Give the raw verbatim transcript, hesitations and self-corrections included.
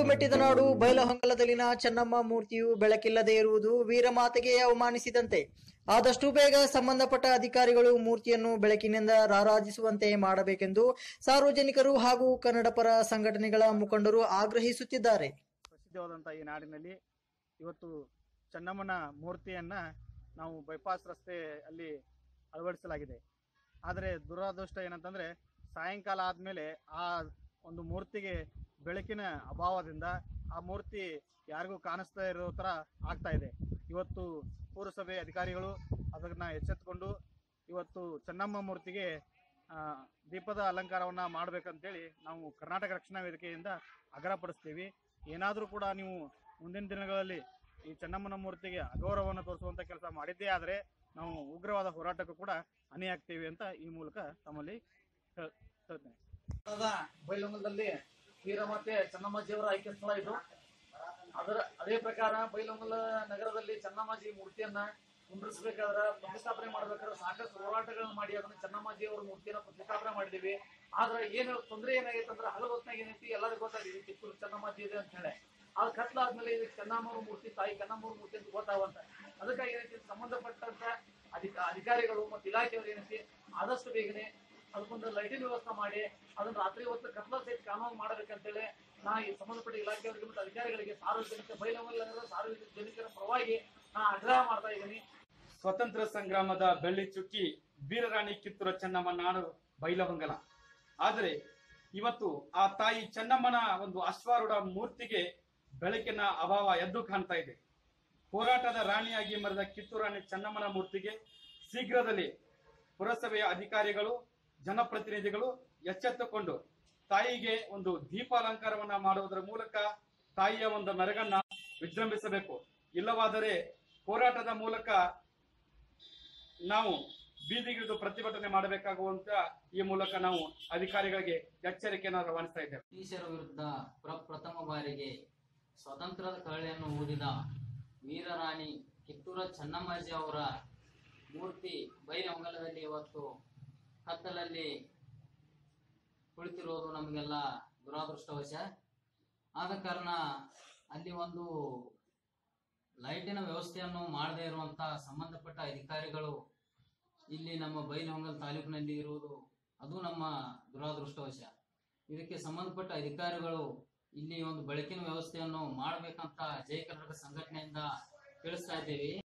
ಮೆಟ್ಟಿದ ನಾಡು ಬೈಲಹೊಂಗಲದಲ್ಲಿನ ಚೆನ್ನಮ್ಮ ಮೂರ್ತಿಯು ಬೆಳಕಿಲ್ಲದೆ ಇರುವುದು ವೀರಮಾತೆಗೆ ಅವಮಾನಿಸಿದಂತೆ. ಆದಷ್ಟು ಬೇಗ ಸಂಬಂಧಪಟ್ಟ ಅಧಿಕಾರಿಗಳು ಮೂರ್ತಿಯನ್ನು ಬೆಳಕಿನಿಂದ ರಾರಾಜಿಸುವಂತೆ ಮಾಡಬೇಕೆಂದು ಸಾರ್ವಜನಿಕರು ಹಾಗೂ ಕನ್ನಡಪರ ಸಂಘಟನೆಗಳ ಮುಖಂಡರು ಆಗ್ರಹಿಸುತ್ತಿದ್ದಾರೆ. ಪ್ರಸಿದ್ಧವಾದಂತಹ ಈ ನಾಡಿನಲ್ಲಿ ಇವತ್ತು ಚೆನ್ನಮ್ಮನ ಮೂರ್ತಿಯನ್ನ ನಾವು ಬೈಪಾಸ್ ರಸ್ತೆ ಅಲ್ಲಿ ಅಳವಡಿಸಲಾಗಿದೆ. ಆದರೆ ದುರಾದೃಷ್ಟ ಏನಂತಂದ್ರೆ ಸಾಯಂಕಾಲ ಆದ್ಮೇಲೆ ಆ ಒಂದು ಮೂರ್ತಿಗೆ ಬೆಳಕಿನ ಅಭಾವದಿಂದ ಆ ಮೂರ್ತಿ ಯಾರಿಗೂ ಕಾಣಿಸ್ತಾ ಇರೋ ತರ ಆಗ್ತಾ ಇದೆ. ಇವತ್ತು ಪುರಸಭೆ ಅಧಿಕಾರಿಗಳು ಅದನ್ನ ಎಚ್ಚೆತ್ತುಕೊಂಡು ಇವತ್ತು ಚೆನ್ನಮ್ಮ ಮೂರ್ತಿಗೆ ದೀಪದ ಅಲಂಕಾರವನ್ನ ಮಾಡಬೇಕಂತೇಳಿ ನಾವು ಕರ್ನಾಟಕ ರಕ್ಷಣಾ ವೇದಿಕೆಯಿಂದ ಆಗ್ರಹಪಡಿಸ್ತೀವಿ. ಏನಾದರೂ ಕೂಡ ನೀವು ಮುಂದಿನ ದಿನಗಳಲ್ಲಿ ಈ ಚೆನ್ನಮ್ಮನ ಮೂರ್ತಿಗೆ ಅಗೌರವವನ್ನು ತೋರಿಸುವಂತ ಕೆಲಸ ಮಾಡಿದ್ದೇ ಆದರೆ ನಾವು ಉಗ್ರವಾದ ಹೋರಾಟಕ್ಕೂ ಕೂಡ ಅಣಿಯಾಗ್ತೀವಿ ಅಂತ ಈ ಮೂಲಕ ತಮ್ಮಲ್ಲಿ ಹೇಳ್ತೇನೆ. ಬೈಲಹೊಂಗಲದಲ್ಲಿ ವೀರಮಾತೆ ಚೆನ್ನಮ್ಮಾಜಿಯವರ ಐಕ್ಯ ಸ್ಥಳ ಇದು. ಅದರ ಅದೇ ಪ್ರಕಾರ ಬೈಲಹೊಂಗಲ ನಗರದಲ್ಲಿ ಚೆನ್ನಮ್ಮಾಜಿ ಮೂರ್ತಿಯನ್ನ ಕುಂಡ್ರಿಸಬೇಕಾದ್ರೆ ಪ್ರತಿಷ್ಠಾಪನೆ ಮಾಡಬೇಕಾದ್ರೆ ಸಾಕಷ್ಟು ಹೋರಾಟಗಳನ್ನ ಮಾಡಿ ಅದನ್ನ ಚೆನ್ನಮ್ಮಾಜಿಯವರ ಮೂರ್ತಿಯನ್ನ ಪ್ರತಿಷ್ಠಾಪನೆ ಮಾಡಿದೀವಿ. ಆದ್ರೆ ಏನು ತೊಂದರೆ ಏನಾಗೈತೆ ಅಂದ್ರೆ ಹಗಲು ಹೊತ್ತಿನಾಗ ಏನೈತಿ ಎಲ್ಲರಿಗೂ ಗೊತ್ತಾಗಿದೆ ಕಿತ್ತೂರು ಚೆನ್ನಮ್ಮಾಜಿ ಇದೆ ಅಂತ ಹೇಳಿ. ಅದು ಕತ್ಲಾದ್ಮೇಲೆ ಇದು ಚೆನ್ನಮ್ಮವ್ರ ಮೂರ್ತಿ ತಾಯಿ ಚೆನ್ನಮ್ಮವ್ರ ಮೂರ್ತಿ ಅಂತ ಗೊತ್ತಾಗುವಂತ ಅದಕ್ಕಾಗಿ ಏನೈತಿ ಸಂಬಂಧಪಟ್ಟಂತ ಅಧಿಕ ಅಧಿಕಾರಿಗಳು ಮತ್ತು ಇಲಾಖೆಯವರು ಏನೈತಿ ಆದಷ್ಟು ಬೇಗನೆ ಅದಕ್ಕೊಂದು ಲೈಟಿನ ವ್ಯವಸ್ಥೆ ಮಾಡಿ ಅದನ್ನ ರಾತ್ರಿ ಹೊತ್ತು ಕತ್ಲ ಸಹಿತ ಕಾನೂನು ಮಾಡಬೇಕಂತೇಳಿ ನಾ ಈ ಸಂಬಂಧಪಟ್ಟ ಇಲಾಖೆಯವರಿಗೆ ಮತ್ತು ಅಧಿಕಾರಿಗಳಿಗೆ ಸಾರ್ವಜನಿಕ ಬೈಲಹೊಂಗಲ ಸಾರ್ವಜನಿಕರ ಪರವಾಗಿ ನಾ ಆಗ್ರಹ ಮಾಡ್ತಾ ಇದ್ದೀನಿ. ಸ್ವತಂತ್ರ ಸಂಗ್ರಾಮದ ಬೆಳ್ಳಿ ಚುಕ್ಕಿ ವೀರರಾಣಿ ಕಿತ್ತೂರು ಚೆನ್ನಮ್ಮ ನಾಡು ಬೈಲಹೊಂಗಲ. ಆದರೆ ಇವತ್ತು ಆ ತಾಯಿ ಚೆನ್ನಮ್ಮನ ಒಂದು ಅಶ್ವಾರೂಢ ಮೂರ್ತಿಗೆ ಬೆಳಕಿನ ಅಭಾವ ಎದ್ದು ಕಾಣ್ತಾ ಇದೆ. ಹೋರಾಟದ ರಾಣಿಯಾಗಿ ಮೆರೆದ ಕಿತ್ತೂರು ರಾಣಿ ಚೆನ್ನಮ್ಮನ ಮೂರ್ತಿಗೆ ಶೀಘ್ರದಲ್ಲಿ ಪುರಸಭೆಯ ಅಧಿಕಾರಿಗಳು ಜನಪ್ರತಿನಿಧಿಗಳು ಎಚ್ಚೆತ್ತುಕೊಂಡು ತಾಯಿಗೆ ಒಂದು ದೀಪಾಲಂಕಾರವನ್ನ ಮಾಡುವುದರ ಮೂಲಕ ತಾಯಿಯ ಒಂದು ಮೆರಗನ್ನ ವಿಜೃಂಭಿಸಬೇಕು. ಇಲ್ಲವಾದರೆ ಹೋರಾಟದ ಮೂಲಕ ನಾವು ಬೀದಿಗಿಳಿದು ಪ್ರತಿಭಟನೆ ಮಾಡಬೇಕಾಗುವಂತ ಈ ಮೂಲಕ ನಾವು ಅಧಿಕಾರಿಗಳಿಗೆ ಎಚ್ಚರಿಕೆಯನ್ನು ರವಾನಿಸ್ತಾ ಇದ್ದೇವೆ. ಬ್ರಿಟಿಷರ ವಿರುದ್ಧ ಪ್ರಪ್ರಥಮ ಬಾರಿಗೆ ಸ್ವಾತಂತ್ರ್ಯದ ಕಹಳೆಯನ್ನು ಊದಿದ ವೀರರಾಣಿ ಕಿತ್ತೂರು ಚೆನ್ನಮ್ಮಾಜಿ ಅವರ ಮೂರ್ತಿ ಬೈಲಹೊಂಗಲದಲ್ಲಿ ಇವತ್ತು ಕತ್ತಲಲ್ಲಿ ಕುಳಿತಿರುವುದು ನಮಗೆಲ್ಲ ದುರಾದೃಷ್ಟವಶ. ಆದ ಕಾರಣ ಅಲ್ಲಿ ಒಂದು ಲೈಟಿನ ವ್ಯವಸ್ಥೆಯನ್ನು ಮಾಡದೇ ಇರುವಂತಹ ಸಂಬಂಧಪಟ್ಟ ಅಧಿಕಾರಿಗಳು ಇಲ್ಲಿ ನಮ್ಮ ಬೈಲಹೊಂಗಲ ತಾಲೂಕಿನಲ್ಲಿ ಇರುವುದು ಅದು ನಮ್ಮ ದುರಾದೃಷ್ಟವಶ. ಇದಕ್ಕೆ ಸಂಬಂಧಪಟ್ಟ ಅಧಿಕಾರಿಗಳು ಇಲ್ಲಿ ಒಂದು ಬೆಳಕಿನ ವ್ಯವಸ್ಥೆಯನ್ನು ಮಾಡಬೇಕಂತ ಜಯ ಕರ್ನಾಟಕ ಸಂಘಟನೆಯಿಂದ ತಿಳಿಸ್ತಾ ಇದ್ದೇವೆ.